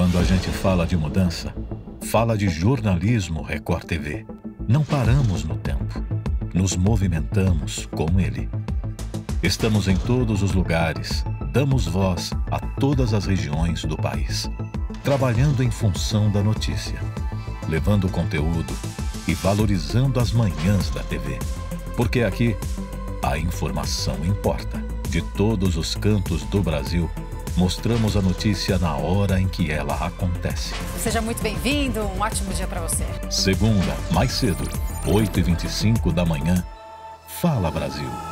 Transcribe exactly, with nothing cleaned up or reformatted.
Quando a gente fala de mudança, fala de jornalismo Record T V. Não paramos no tempo. Nos movimentamos com ele. Estamos em todos os lugares, damos voz a todas as regiões do país, trabalhando em função da notícia, levando conteúdo e valorizando as manhãs da T V. Porque aqui, a informação importa. De todos os cantos do Brasil, mostramos a notícia na hora em que ela acontece. Seja muito bem-vindo, um ótimo dia para você. Segunda, mais cedo, oito e vinte e cinco da manhã, Fala Brasil.